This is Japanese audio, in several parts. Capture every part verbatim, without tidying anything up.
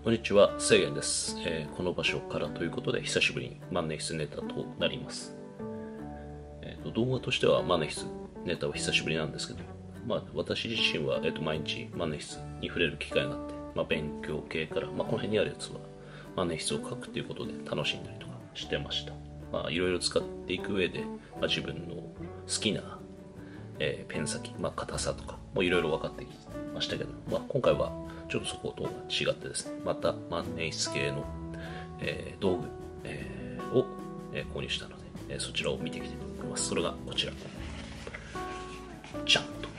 こんにちは、制限です、えーこの場所からということで、久しぶりに万年筆ネタとなります。えーと動画としては万年筆ネタは久しぶりなんですけど、まあ、私自身は、えーと毎日万年筆に触れる機会があって、まあ、勉強系から、まあ、この辺にあるやつは万年筆を書くということで楽しんだりとかしてました。まあ、いろいろ使っていく上で、まあ、自分の好きな、えーペン先、まあ、硬さとかもいろいろ分かってきましたけど、まあ、今回はちょっとそことは違ってですね、また万年筆系の、えー道具、えーを、えー購入したので、えーそちらを見ていきたいと思います。それがこちら。じゃんと。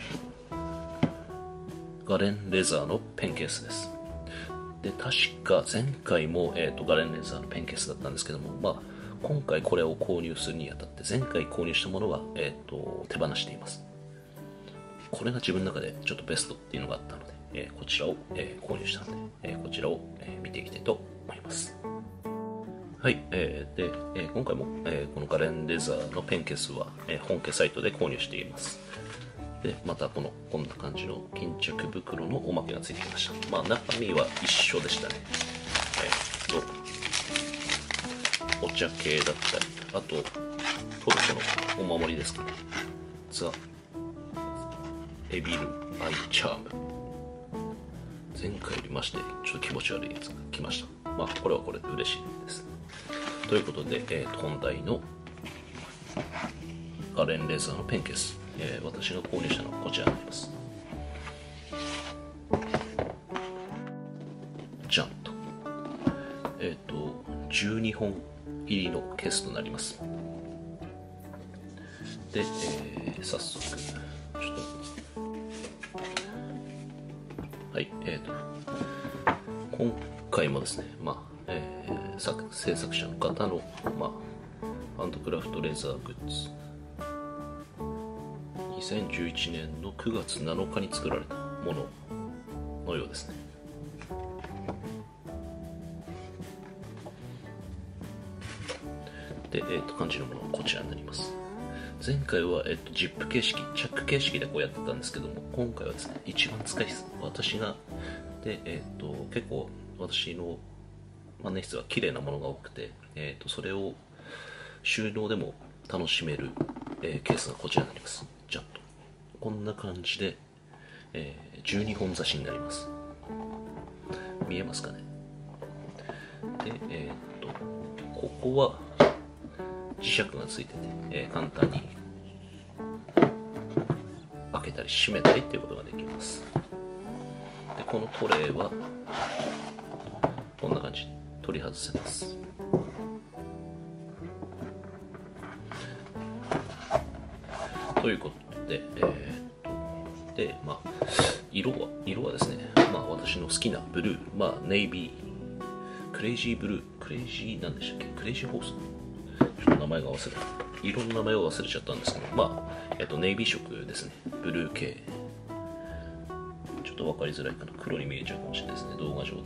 ガレンレザーのペンケースです。で、確か前回も、えーとガレンレザーのペンケースだったんですけども、まあ、今回これを購入するにあたって、前回購入したものは、えーと手放しています。これが自分の中でちょっとベストっていうのがあったので、えーこちらを、えー購入したので、えーこちらを、えー見ていきたいと思います。はい、えーで、えー今回も、えーこのガレンレザーのペンケースは、えー本家サイトで購入しています。で、またこのこんな感じの巾着袋のおまけがついてきました。まあ中身は一緒でしたね。えーっとお茶系だったり、あとトルコのお守りですかね。ザ・エビル・アイ・チャーム。前回よりましてちょっと気持ち悪いやつが来ました。まあこれはこれで嬉しいです。ということで、えーと本題のガレンレーザーのペンケース、えー私が購入したのはこちらになります。じゃんと。えっ、とじゅうにほん入りのケースとなります。で、えー早速ちょっとはい、えっ、と今回もですね、まあえー作制作者の方の、まあ、ハンドクラフトレザーグッズにせんじゅういちねんのくがつなのかに作られたもののようですね。で、えー、と漢字のものはこちらになります。前回は、えー、とジップ形式、チャック形式でこうやってたんですけども、今回はですね、一番使いやすい私がで、えー、と結構私の万年筆は綺麗なものが多くて、えー、とそれを収納でも楽しめる、えーケースがこちらになります。じゃんとこんな感じで、えーじゅうにほん差しになります。見えますかね。で、えー、とここは磁石がついてて、えー簡単に開けたり閉めたりっていうことができます。でこのトレイはこんな感じで取り外せます。ということで、えー、っとでまあ色は色はですね、まあ私の好きなブルー、まあネイビー、クレイジーブルー、クレイジーなんでしたっけ、クレイジーホース、ちょっと名前が忘れた、色の名前を忘れちゃったんですけど、まあえっとネイビー色ですね、ブルー系。ちょっと分かりづらいかな、黒に見えちゃうかもしれないですね、動画上だ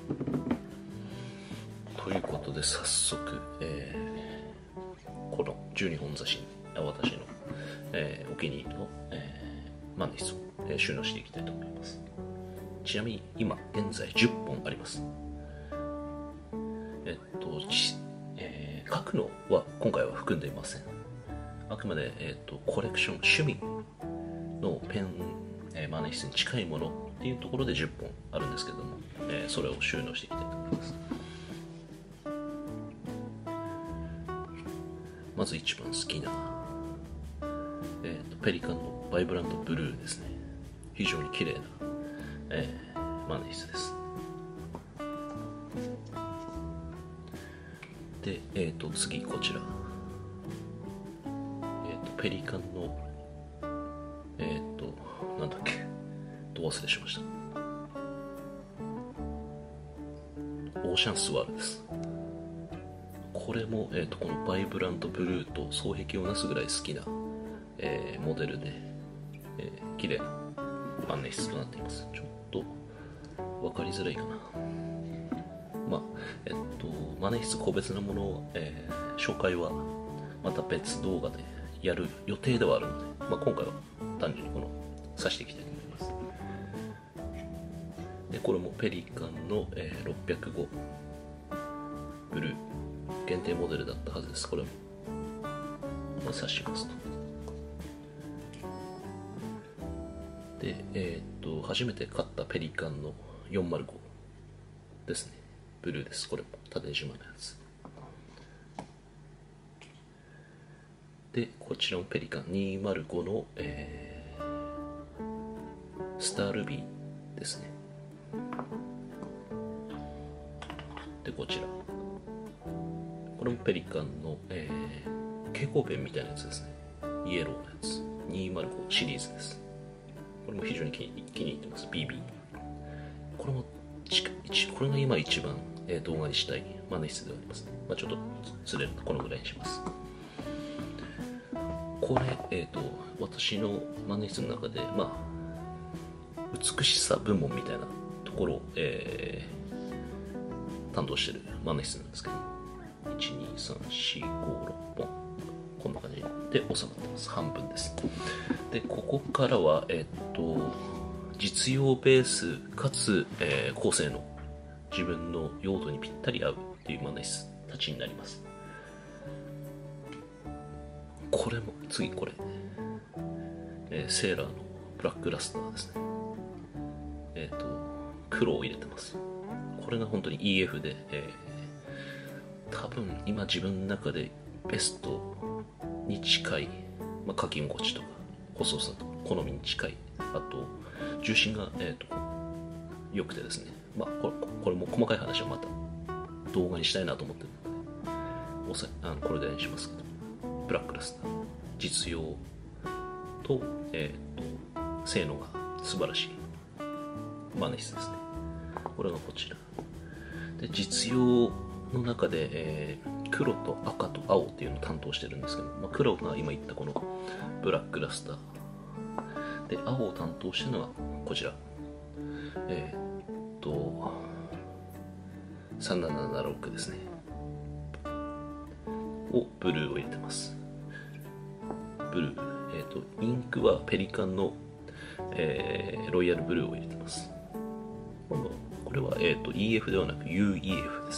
と。ということで早速、えーこのじゅうにほん差しに私の、えーお気に入りの、えー万年筆を、えー収納していきたいと思います。ちなみに今現在じゅっぽんあります。えっと、ちえー書くのは今回は含んでいません。あくまで、えっとコレクション、趣味のペン、えー万年筆に近いものっていうところでじゅっぽんあるんですけども、えーそれを収納していきたいと思います。まず一番好きな、えーとペリカンのバイブラントブルーですね。非常に綺麗な、えー、万年筆です。で、えーと次こちら、えーとペリカンのえーとなんだっけ、ど忘れしました。オーシャンスワールです。これも、えー、とこのバイブラントブルーと双璧をなすぐらい好きな、えーモデルで、えー、綺麗な万年筆となっています。ちょっと分かりづらいかな。まあえっ、と万年筆個別のものを、えー紹介はまた別動画でやる予定ではあるので、まあ、今回は単純にこの刺していきたいと思います。 でこれもペリカンの、えーろっぴゃくごブルー限定モデルだったはずです。これも刺しますと。で、えー、っと初めて買ったペリカンのよんまるごですね。ブルーです。これも縦縞のやつで、こちらもペリカンにまるごの、えー、スタールビーですね。でこちらこれもペリカンの、えー、蛍光ペンみたいなやつですね。イエローのやつにまるごシリーズです。これも非常に気に気に入ってます。 ビービー これもこれが今一番、えー、動画にしたい万年筆ではありますね。まあ、ちょっとずれるとこのぐらいにします。これ、えーと、私の万年筆の中で、まあ、美しさ部門みたいなところを、えー、担当している万年筆なんですけど、いち、に、さん、よん、ご、ろっぽんこんな感じで収まってます。半分です。でここからは、えーと、実用ベースかつ、えー、高性能、自分の用途にぴったり合うっていう万年筆たちになります。これも次これ、えー、セーラーのブラックラスターですね。えっ、ー、と黒を入れてます。これが本当に イーエフ で、えー、多分今自分の中でベストに近い、まあ、書き心地とか細さとか好みに近い、あと重心が、えー、と良くてですね、まあ、これ、これも細かい話はまた動画にしたいなと思ってるのでおさあのこれぐらいにしますけど、ブラックラスター実用と、えー、と性能が素晴らしい万年筆ですね。これがこちらで、実用の中で、えー、黒と赤と青っていうのを担当してるんですけど、まあ、黒が今言ったこのブラックラスターで、青を担当してるのがこちら、えー、っとさんなななろくですねをブルーを入れてます。ブルー、えー、とインクはペリカンの、えー、ロイヤルブルーを入れてます。これは、えー、と イーエフ ではなく ユーイーエフ です。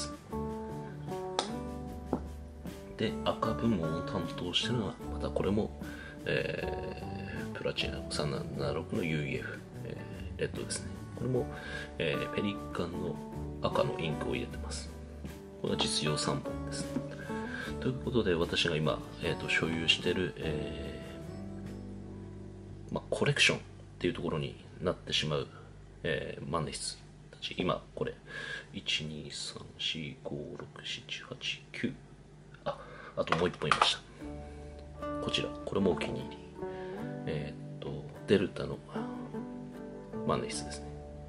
で赤部門を担当しているのはまたこれも、えー、プラチナさんなななろくの ユーイーエフ、えー、レッドですね。これも、えー、ペリカンの赤のインクを入れてます。これは実用さんぼんです。ということで私が今、えー、と所有している、えーまあ、コレクションっていうところになってしまう、えー、万年筆たち、今これいち、に、さん、よん、ご、ろく、なな、はち、きゅう、ああともういっぽんいました。こちらこれもお気に入り、えっ、ー、とデルタの万年筆ですね。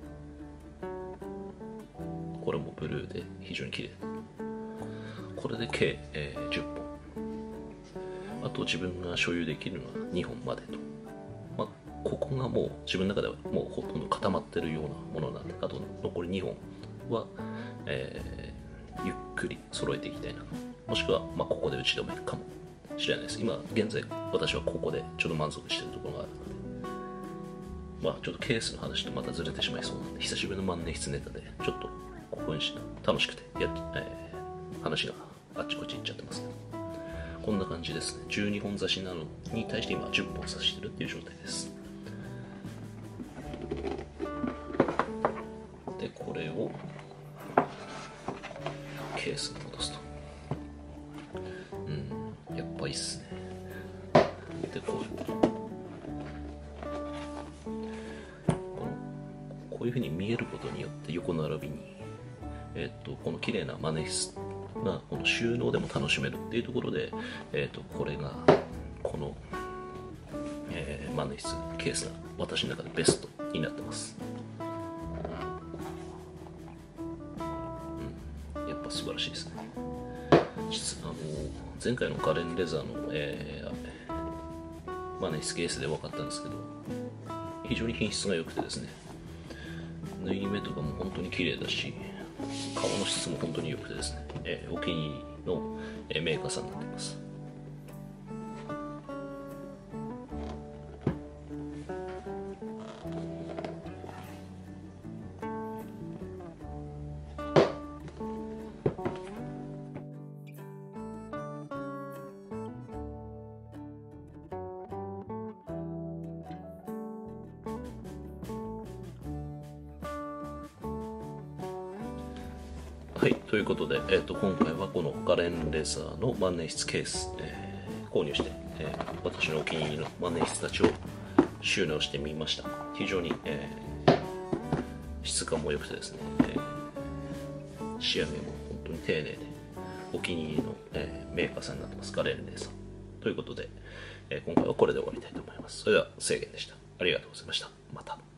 これもブルーで非常に綺麗。これで計、えー、じゅっぽん、あと自分が所有できるのはにほんまでと、まあ、ここがもう自分の中ではもうほとんど固まってるようなものなんで、あと残りにほんは、えー、ゆっくり揃えていきたいな、もしくは、まあ、ここで打ち止めるかもしれないです。今現在私はここでちょっと満足しているところがあるので、まあ、ちょっとケースの話とまたずれてしまいそうなので、久しぶりの万年筆ネタでちょっとここにした楽しくてやっ、えー、話があっちこっち行っちゃってますけど、こんな感じですね。じゅうにほん差しなのに対して今じゅっぽん差してるっていう状態です。でこれをケースに戻すと、うんやっぱいいっすね。でこうこのこういうふうに見えることによって横並びに、えー、とこの綺麗な万年筆がこの収納でも楽しめるっていうところで、えー、とこれがこの、えー、万年筆ケースが私の中でベストになってます。うん、やっぱ素晴らしいですね。実あの前回のガレンレザーの、えー、万年筆ケースで分かったんですけど、非常に品質が良くてですね、縫い目とかも本当に綺麗だし、革の質も本当に良くてですね、えー、お気に入りの、えー、メーカーさんになっています。 はい、ということで、えー、と今回はこのガレンレザーの万年筆ケース、えー購入して、えー私のお気に入りの万年筆たちを収納してみました。非常に、えー質感も良くてですね、えー仕上げも本当に丁寧でお気に入りの、えーメーカーさんになってます、ガレンレザーということで、えー今回はこれで終わりたいと思います。それでは制限でした。ありがとうございました。また。